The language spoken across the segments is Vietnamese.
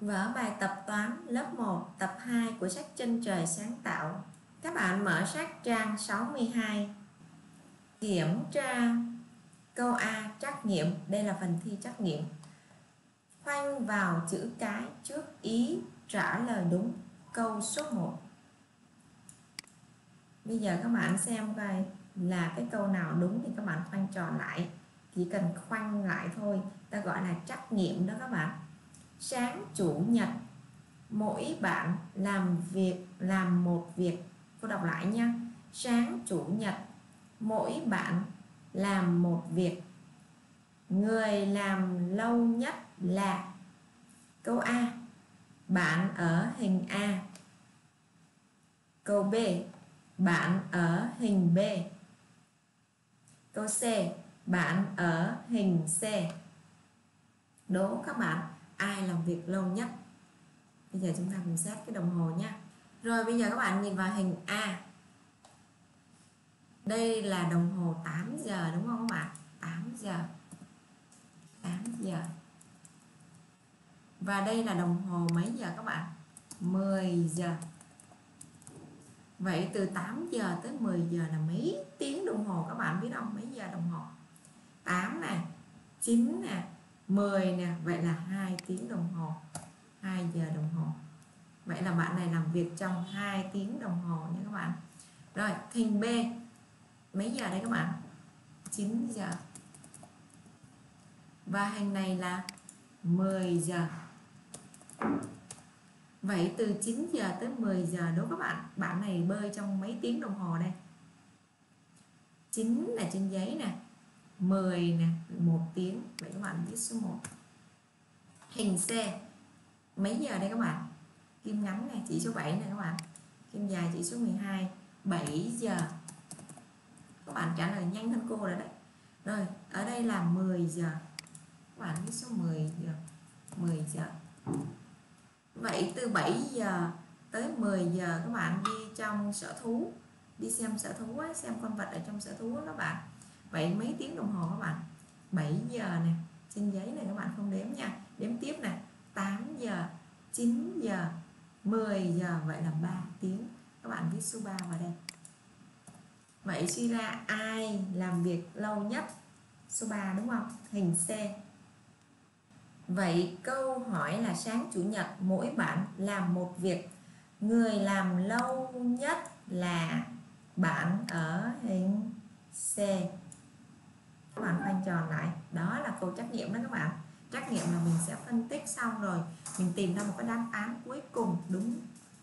Vở bài tập toán lớp 1 tập 2 của sách Chân Trời Sáng Tạo. Các bạn mở sách trang 62. Kiểm tra câu A trắc nghiệm. Đây là phần thi trắc nghiệm. Khoanh vào chữ cái trước ý trả lời đúng câu số 1. Bây giờ các bạn xem coi là cái câu nào đúng thì các bạn khoanh tròn lại. Chỉ cần khoanh lại thôi, ta gọi là trắc nghiệm đó các bạn. Sáng chủ nhật mỗi bạn làm một việc. Cô đọc lại nha. Sáng chủ nhật mỗi bạn làm một việc. Người làm lâu nhất là câu A, bạn ở hình A. Câu B, bạn ở hình B. Câu C, bạn ở hình C. Đố các bạn ai làm việc lâu nhất. Bây giờ chúng ta cùng xét cái đồng hồ nha. Rồi bây giờ các bạn nhìn vào hình A. Đây là đồng hồ 8 giờ đúng không các bạn? 8 giờ. 8 giờ. Và đây là đồng hồ mấy giờ các bạn? 10 giờ. Vậy từ 8 giờ tới 10 giờ là mấy tiếng đồng hồ các bạn biết không? Mấy giờ đồng hồ? 8 nè, 9 nè, 10 nè. Vậy là 2 tiếng đồng hồ. 2 giờ đồng hồ. Vậy là bạn này làm việc trong 2 tiếng đồng hồ nha các bạn. Rồi hình B. Mấy giờ đây các bạn? 9 giờ. Và hình này là 10 giờ. Vậy từ 9 giờ tới 10 giờ đố các bạn, bạn này bơi trong mấy tiếng đồng hồ đây? 9 là trên giấy nè, 10 nè, 1 tiếng. Vậy các bạn viết số 1. Hình C. Mấy giờ đây các bạn? Kim ngắn này, chỉ số 7 này các bạn. Kim dài chỉ số 12, 7 giờ. Các bạn trả lời nhanh hơn cô rồi đấy. Rồi, ở đây là 10 giờ. Các bạn viết số 10 giờ. 10 giờ. Vậy từ 7 giờ tới 10 giờ các bạn đi trong sở thú, đi xem sở thú á, xem con vật ở trong sở thú á các bạn. Vậy mấy tiếng đồng hồ các bạn? 7 giờ nè, trên giấy này các bạn không đếm nha. Đếm tiếp nè, 8 giờ, 9 giờ, 10 giờ, vậy là 3 tiếng. Các bạn viết số 3 vào đây. Vậy suy ra ai làm việc lâu nhất? Số 3 đúng không? Hình C. Vậy câu hỏi là sáng chủ nhật mỗi bạn làm một việc. Người làm lâu nhất là bạn ở hình C. Các bạn khoanh tròn lại. Đó là câu trắc nghiệm đó các bạn. Trắc nghiệm là mình sẽ phân tích xong rồi mình tìm ra một cái đáp án cuối cùng đúng.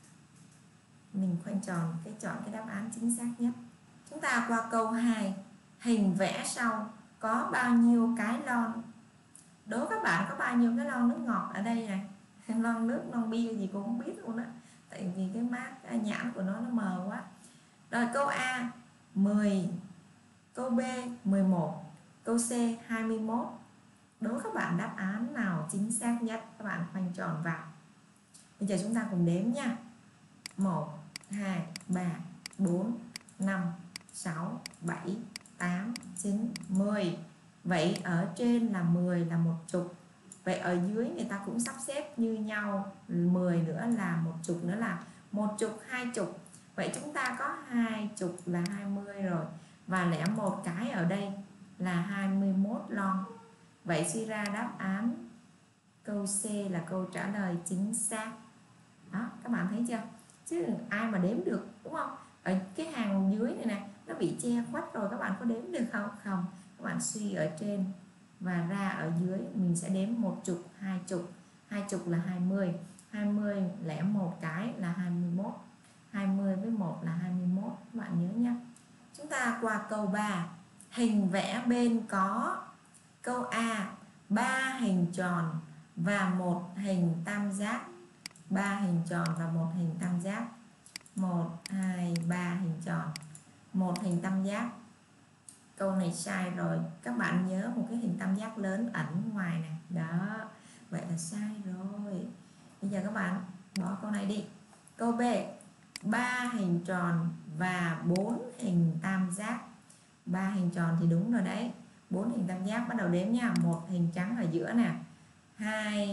Mình khoanh tròn chọn cái đáp án chính xác nhất. Chúng ta qua câu 2. Hình vẽ sau có bao nhiêu cái lon? Đố các bạn có bao nhiêu cái lon nước ngọt ở đây này? Lon nước, lon bia gì cũng không biết luôn á. Tại vì cái mác nhãn của nó mờ quá. Rồi câu A 10, câu B 11, câu C 21. Đố các bạn đáp án nào chính xác nhất? Các bạn khoanh tròn vào. Bây giờ chúng ta cùng đếm nha. 1, 2, 3, 4, 5, 6, 7, 8, 9, 10. Vậy ở trên là 10 là một chục. Vậy ở dưới người ta cũng sắp xếp như nhau. 10 nữa là một chục nữa là một chục, hai chục. Vậy chúng ta có 20 là 20 rồi. Và lẻ một cái ở đây là 21 lon. Vậy suy ra đáp án câu C là câu trả lời chính xác. Đó, các bạn thấy chưa? Chứ ai mà đếm được đúng không? Ở cái hàng dưới này nè, nó bị che khuất rồi, các bạn có đếm được không? Không. Các bạn suy ở trên và ra ở dưới, mình sẽ đếm một chục, hai chục. Hai chục là 20. 20 lẻ một cái là 21. 20 với 1 là 21. Các bạn nhớ nhé. Chúng ta qua câu 3. Hình vẽ bên có câu A 3 hình tròn và một hình tam giác. 3 hình tròn và một hình tam giác. 1, 2, 3 hình tròn, một hình tam giác. Câu này sai rồi. Các bạn nhớ một cái hình tam giác lớn ẩn ngoài này. Đó. Vậy là sai rồi. Bây giờ các bạn bỏ câu này đi. Câu B 3 hình tròn và 4 hình tam giác. 3 hình tròn thì đúng rồi đấy. 4 hình tam giác bắt đầu đếm nha. Một hình trắng ở giữa nè. 2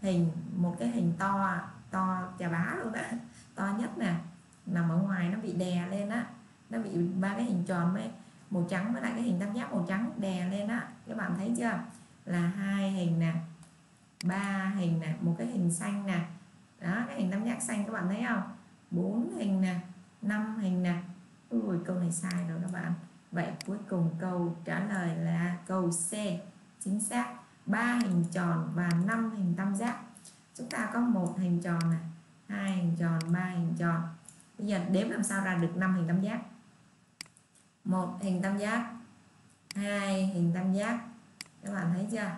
một cái hình to chà bá luôn á, to nhất nè, nằm ở ngoài nó bị đè lên á, nó bị ba cái hình tròn với màu trắng với lại cái hình tam giác màu trắng đè lên á, các bạn thấy chưa, là 2 hình nè, 3 hình nè, một cái hình xanh nè, đó cái hình tam giác xanh các bạn thấy không, 4 hình nè, 5 hình nè. Ui, câu này sai rồi các bạn. Vậy cuối cùng câu trả lời là câu C, chính xác, 3 hình tròn và 5 hình tam giác. Chúng ta có một hình tròn này, 2 hình tròn, 3 hình tròn. Bây giờ đếm làm sao ra được 5 hình tam giác. Một hình tam giác, 2 hình tam giác, các bạn thấy chưa,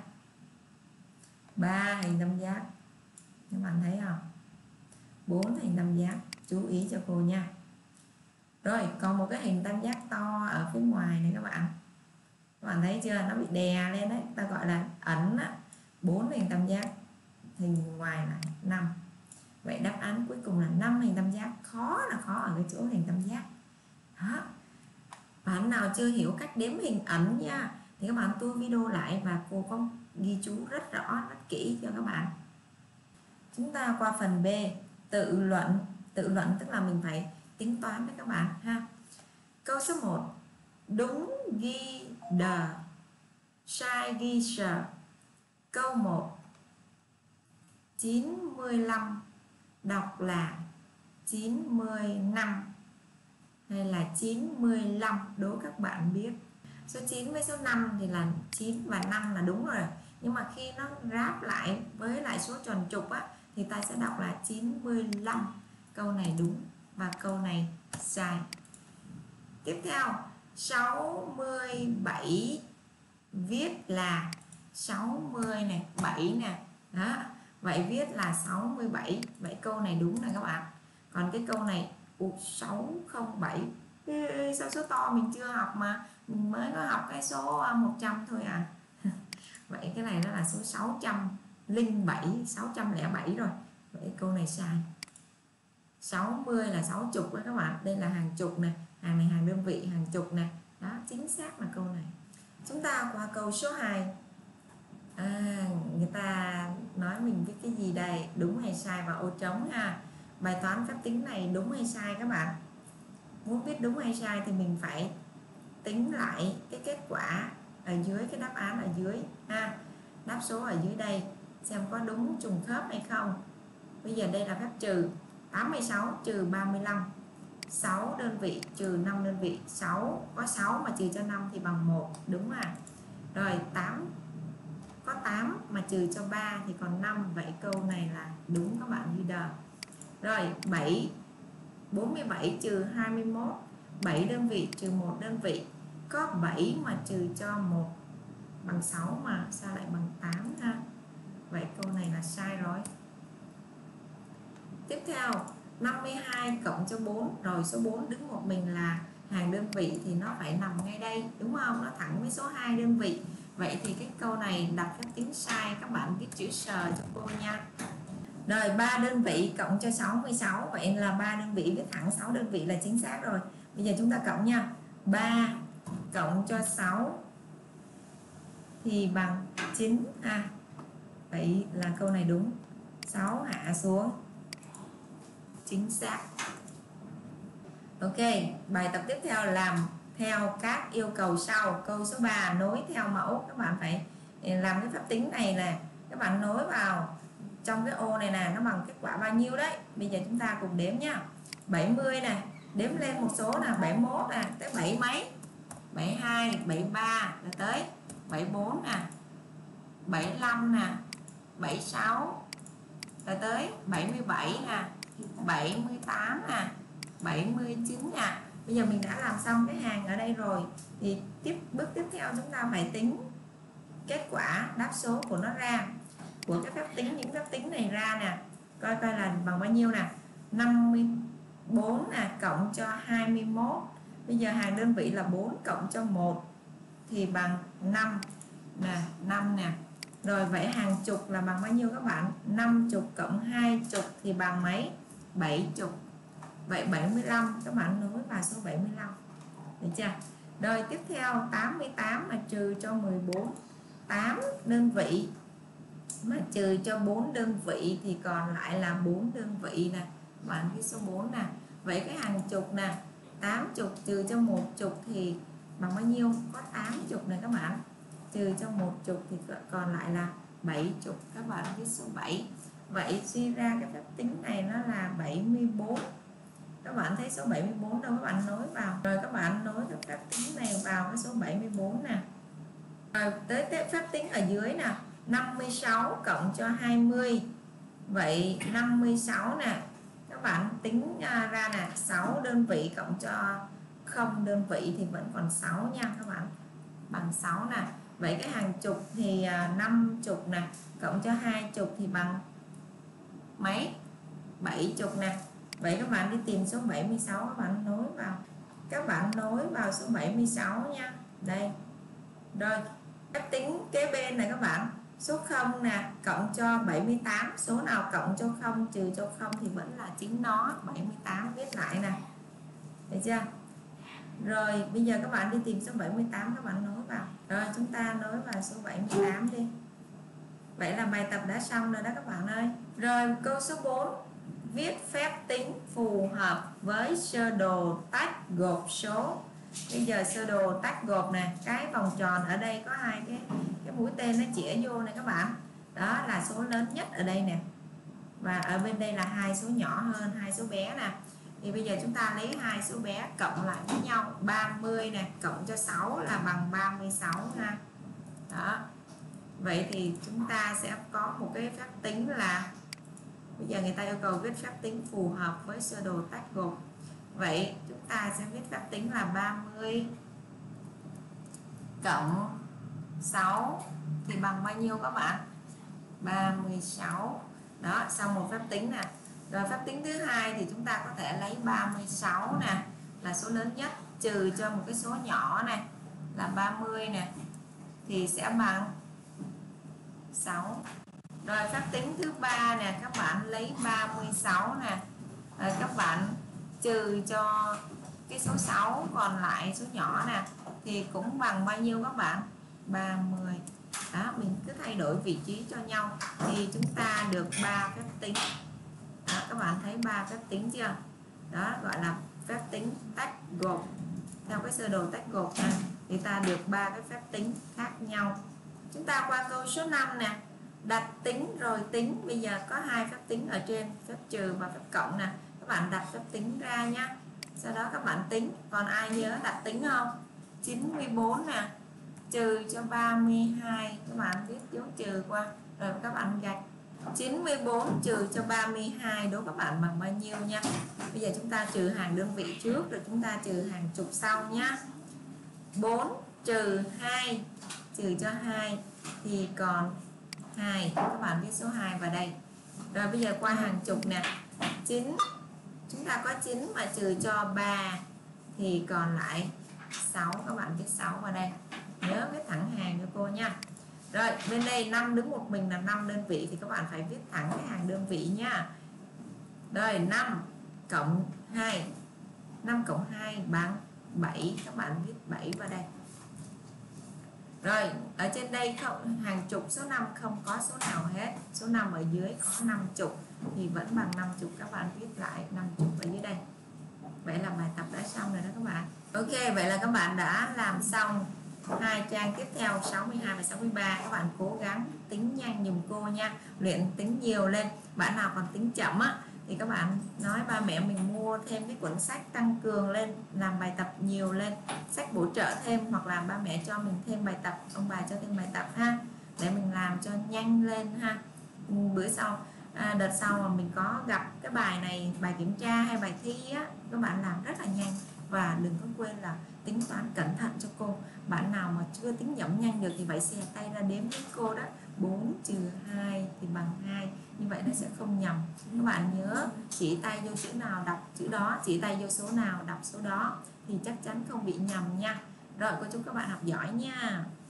3 hình tam giác, các bạn thấy không, 4 hình tam giác. Chú ý cho cô nha. Rồi còn một cái hình tam giác to ở phía ngoài này các bạn thấy chưa, nó bị đè lên đấy, ta gọi là ẩn á. 4 hình tam giác, hình ngoài là 5. Vậy đáp án cuối cùng là 5 hình tam giác. Khó là khó ở cái chỗ hình tam giác đó. Bạn nào chưa hiểu cách đếm hình ẩn nha, thì các bạn tua video lại và cô có ghi chú rất rõ, rất kỹ cho các bạn. Chúng ta qua phần B, tự luận. Tự luận tức là mình phải tính toán đấy các bạn ha. Câu số 1, đúng ghi the, sai ghi sờ. Câu 1, 95 đọc là 95 hay là 95, đố các bạn biết. Số 9 với số 5 thì là 9 và 5 là đúng rồi. Nhưng mà khi nó ráp lại với lại số tròn trục á, thì ta sẽ đọc là 95. Câu này đúng và câu này sai. Tiếp theo, 67 viết là 60 này, 7 nè. Đó. Vậy viết là 67. Vậy câu này đúng nè các bạn. Còn cái câu này 607. Sao số to mình chưa học mà mình mới có học cái số 100 thôi à. Vậy cái này nó là số 607 rồi. Vậy câu này sai. 60 là 60 đó các bạn. Đây là hàng chục nè, hàng này hàng đơn vị, hàng chục nè. Đó, chính xác là câu này. Chúng ta qua câu số 2. Người ta nói mình viết cái gì đây, đúng hay sai vào ô trống ha. Bài toán phép tính này đúng hay sai các bạn. Muốn biết đúng hay sai thì mình phải tính lại cái kết quả ở dưới, cái đáp án ở dưới ha. Đáp số ở dưới đây xem có đúng trùng khớp hay không. Bây giờ đây là phép trừ, 86 trừ 35, 6 đơn vị trừ 5 đơn vị, 6 có 6 mà trừ cho 5 thì bằng 1, đúng à. Rồi 8 có 8 mà trừ cho 3 thì còn 5, vậy câu này là đúng các bạn, leader. Rồi 47 trừ 21, 7 đơn vị trừ 1 đơn vị, có 7 mà trừ cho 1 bằng 6 mà sao lại bằng 8 ha. Vậy câu này là sai rồi. Tiếp theo 52 cộng cho 4, rồi số 4 đứng một mình là hàng đơn vị thì nó phải nằm ngay đây, đúng không? Nó thẳng với số 2 đơn vị. Vậy thì cái câu này đặt phép tính sai, các bạn viết chữ sờ cho cô nha. Rồi 3 đơn vị cộng cho 66, vậy là 3 đơn vị viết thẳng 6 đơn vị là chính xác rồi. Bây giờ chúng ta cộng nha. 3 cộng cho 6 thì bằng 9 ha. Vậy là câu này đúng. 6 hạ xuống, chính xác. Ok, bài tập tiếp theo làm theo các yêu cầu sau. Câu số 3, nối theo mẫu. Các bạn phải làm cái phép tính này nè, các bạn nối vào trong cái ô này nè, nó bằng kết quả bao nhiêu đấy. Bây giờ chúng ta cùng đếm nhá. 70 nè, đếm lên một số nè, 71 nè, tới 7 mấy, 72, 73 rồi tới 74 nè, 75 nè, 76 rồi tới 77 nè, 78 nè, 79 nè. Bây giờ mình đã làm xong cái hàng ở đây rồi thì bước tiếp theo chúng ta phải tính kết quả đáp số của nó ra, của cái phép tính, những phép tính này ra nè, coi là bằng bao nhiêu nè. 54 nè cộng cho 21, bây giờ hàng đơn vị là 4 cộng cho 1 thì bằng 5 nè, 5 nè. Rồi vậy hàng chục là bằng bao nhiêu các bạn? 50 cộng 20 thì bằng mấy? 70. Vậy 75 các bạn nối vào số 75. Được chưa? Rồi tiếp theo 88 mà trừ cho 14, 8 đơn vị mà trừ cho 4 đơn vị thì còn lại là 4 đơn vị nè. Bạn cái số 4 nè. Vậy cái hàng chục nè, 80 trừ cho 1 chục thì bằng bao nhiêu? Có 80 này các bạn. Trừ cho 1 chục thì còn lại là 70. Các bạn viết số 7. Vậy suy ra cái phép tính này nó là 74. Các bạn thấy số 74 đâu, các bạn nối vào. Rồi các bạn nối cái phép tính này vào cái số 74 nè. Rồi tới phép tính ở dưới nè, 56 cộng cho 20. Vậy 56 nè, các bạn tính ra nè, 6 đơn vị cộng cho 0 đơn vị thì vẫn còn 6 nha các bạn. Bằng 6 nè. Vậy cái hàng chục thì 50 nè, cộng cho 20 thì bằng mấy? 70 nè. Vậy các bạn đi tìm số 76, các bạn nối vào. Các bạn nối vào số 76 nha. Đây. Rồi, phép tính kế bên này các bạn. Số 0 nè, cộng cho 78. Số nào cộng cho 0 trừ cho 0 thì vẫn là chính nó. 78 viết lại nè. Được chưa? Rồi, bây giờ các bạn đi tìm số 78, các bạn nối vào. Rồi, chúng ta nối vào số 78 đi. Vậy là bài tập đã xong rồi đó các bạn ơi. Rồi, câu số 4. Viết phép tính phù hợp với sơ đồ tách gộp số. Bây giờ sơ đồ tách gộp nè, cái vòng tròn ở đây có hai cái mũi tên nó chỉ vô này các bạn. Đó là số lớn nhất ở đây nè. Và ở bên đây là hai số nhỏ hơn, hai số bé nè. Thì bây giờ chúng ta lấy hai số bé cộng lại với nhau. 30 nè, cộng cho 6 là bằng 36 ha. Đó. Vậy thì chúng ta sẽ có một cái phép tính là, bây giờ người ta yêu cầu viết phép tính phù hợp với sơ đồ tách gộp. Vậy chúng ta sẽ viết phép tính là 30 cộng 6 thì bằng bao nhiêu các bạn? 36. Đó, xong một phép tính nè. Rồi phép tính thứ hai thì chúng ta có thể lấy 36 nè, là số lớn nhất, trừ cho một cái số nhỏ này là 30 nè, thì sẽ bằng 6. Rồi phép tính thứ ba nè, các bạn lấy 36 nè, rồi các bạn trừ cho cái số 6 còn lại số nhỏ nè, thì cũng bằng bao nhiêu các bạn? 30. Đó, mình cứ thay đổi vị trí cho nhau thì chúng ta được 3 phép tính. Đó, các bạn thấy 3 phép tính chưa? Đó gọi là phép tính tách gộp. Theo cái sơ đồ tách gộp này thì ta được 3 cái phép tính khác nhau. Chúng ta qua câu số 5 nè. Đặt tính rồi tính. Bây giờ có hai phép tính ở trên, phép trừ và phép cộng nè. Các bạn đặt phép tính ra nhé. Sau đó các bạn tính. Còn ai nhớ đặt tính không? 94 nè, trừ cho 32. Các bạn viết dấu trừ qua. Rồi các bạn gạch 94 trừ cho 32 đố các bạn bằng bao nhiêu nha. Bây giờ chúng ta trừ hàng đơn vị trước, rồi chúng ta trừ hàng chục sau nhá. 4 trừ 2 trừ cho 2 thì còn 2. Các bạn viết số 2 vào đây. Rồi bây giờ qua hàng chục nè. 9, chúng ta có 9 mà trừ cho 3 thì còn lại 6. Các bạn viết 6 vào đây. Nhớ viết thẳng hàng cho cô nha. Rồi bên đây 5 đứng một mình là 5 đơn vị thì các bạn phải viết thẳng cái hàng đơn vị nha. Rồi 5 cộng 2, 5 cộng 2 bằng 7. Các bạn viết 7 vào đây. Rồi ở trên đây không, hàng chục số 5 không có số nào hết. Số 5 ở dưới có 50 thì vẫn bằng 50. Các bạn viết lại 50 ở dưới đây. Vậy là bài tập đã xong rồi đó các bạn. Ok, vậy là các bạn đã làm xong hai trang tiếp theo 62 và 63. Các bạn cố gắng tính nhanh giùm cô nha, luyện tính nhiều lên. Bạn nào còn tính chậm á thì các bạn nói ba mẹ mình mua thêm cái cuốn sách tăng cường lên, làm bài tập nhiều lên, sách bổ trợ thêm, hoặc là ba mẹ cho mình thêm bài tập, ông bà cho thêm bài tập ha, để mình làm cho nhanh lên ha. Bữa sau đợt sau mà mình có gặp cái bài này, bài kiểm tra hay bài thi á, các bạn làm rất là nhanh. Và đừng có quên là tính toán cẩn thận cho cô. Bạn nào mà chưa tính nhẩm nhanh được thì phải xè tay ra đếm với cô đó. 4 trừ 2 thì bằng 2. Như vậy nó sẽ không nhầm. Các bạn nhớ chỉ tay vô chữ nào đọc chữ đó, chỉ tay vô số nào đọc số đó, thì chắc chắn không bị nhầm nha. Rồi cô chúc các bạn học giỏi nha.